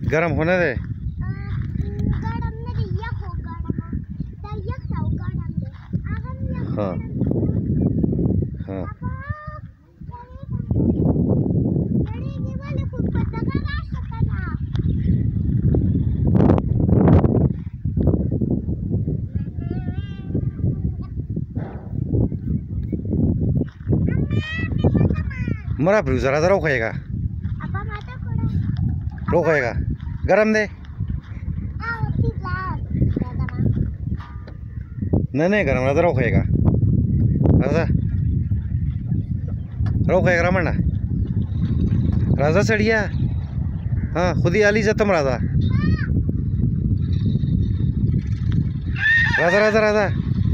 गरम होने दे। हाँ हाँ मरा फिर जरा जरा रोकेगा रोकेगा गरम दे नहीं गरम राजा रोकेगा राजा रोकेगा रमन राजा सड़िया हाँ खुद ही आली जतम राजा राजा राजा राजा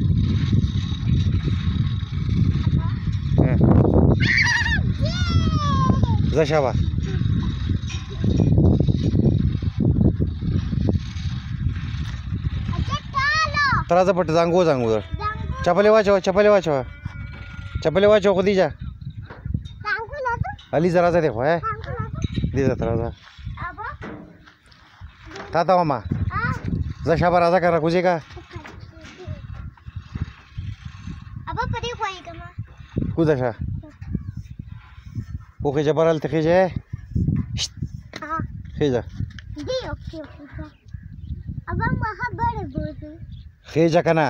शाबा तराजा पट्ट जांगो जांगो चपले वाचो खुदी जा अली जरा देखो है दे जा तराजा ताता मामा जा शाबा राजा कर कुजे का कुदा शा ओके जबरल तखीजे खीजा खीजा कना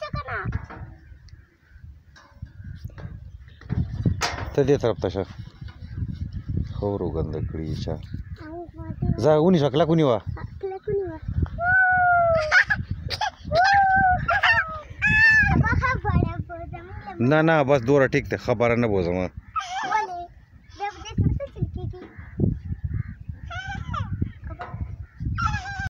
तदे तरफ तशा खौरो गंदकड़ी छा जा उनी सकला कुनी वा ना ना बस दोरा ठीक थे खबर न बोझमा